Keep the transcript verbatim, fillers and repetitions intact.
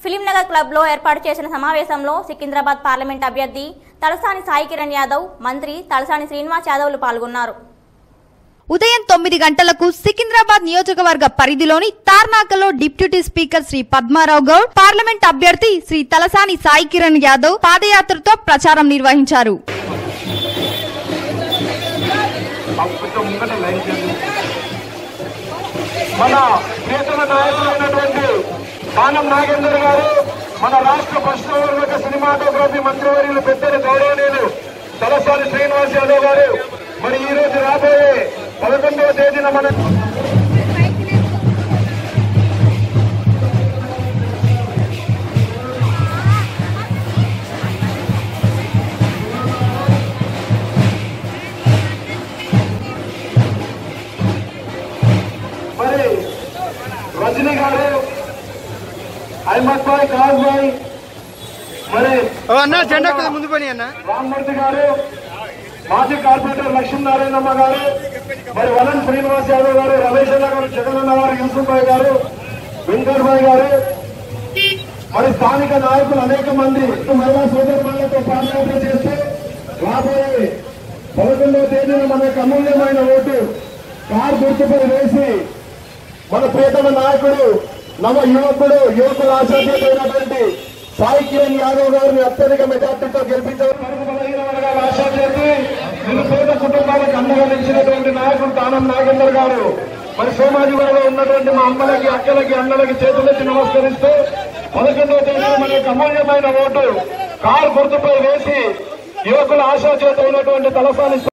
Film Nagar club లో ఏర్పాటు చేసిన సమావేశంలో సికింద్రాబాద్ పార్లమెంట్ అభ్యర్థి తలసాని సాయి కిరణ్ యాదవ్, మంత్రి తలసాని శ్రీనివాస్ యాదవ్లు పాల్గొన్నారు. ఉదయం తొమ్మిది గంటలకు సికింద్రాబాద్ నియోజకవర్గ పరిధిలోని తార్నాకలో deputy speaker Shri Padmarao Goud, parliament అభ్యర్థి శ్రీ తలసాని సాయి కిరణ్ యాదవ్ పాదయాత్రతో ప్రచారం నిర్వహించారు. మన ప్రియతమ నాయకులైనటువంటి కానం నాగేందర్ గారు, మన రాష్ట్ర పశుసంవర్ధక సినిమాటోగ్రఫీ మంత్రివర్యులు పెద్దలు గౌరవనీయులు తలసాని శ్రీనివాస్ యాదవ్ గారు మరి ఈ రోజు రాబోయే పదకొండవ తేదీన మన మరి రజనీ గారు, అహ్మద్ భాయ్, కాజ్ భాయ్, మరి అన్న జెండా ముందు పని అన్న రామ్మూర్తి గారు, మాజీ కార్పొరేటర్ లక్ష్మీనారాయణమ్మ గారు, మరి వలన్ శ్రీనివాస్ యాదవ్ గారు, రమేష్ అన్న గారు, జగనన్న గారు, యూసుఫ్ భాయ్ గారు, వెంకట్ భాయ్ గారు, మరి స్థానిక నాయకులు అనేక మంది మహిళా సోదరులతో పాదయాత్ర చేస్తూ రాబోయే పదకొండవ తేదీన మన యొక్క అమూల్యమైన ఓటు కారు గుర్తుపై వేసి మన ప్రియతమ నాయకుడు, నవ యువకుడు, యువకుల ఆశాజ్యోతి సాయి కిరణ్ యాదవ్ గారిని అత్యధిక మెజార్టీతో గెలిపించారు. బలహీన వర్గాల ఆశాజ్యోతి, నిరుపేద కుటుంబాలకు అండగా నిలిచినటువంటి నాయకుడు కానం నాగేందర్ గారు, మరి సోమాజిగూడలో ఉన్నటువంటి మా అమ్మలకి, అక్కలకి, అన్నలకి చేతులెత్తి నమస్కరిస్తూ పదకొండవ తేదీ మన యొక్క అమూల్యమైన ఓటు కారు గుర్తుపై వేసి యువకుల ఆశాజ్యోతి అయినటువంటి తలసాని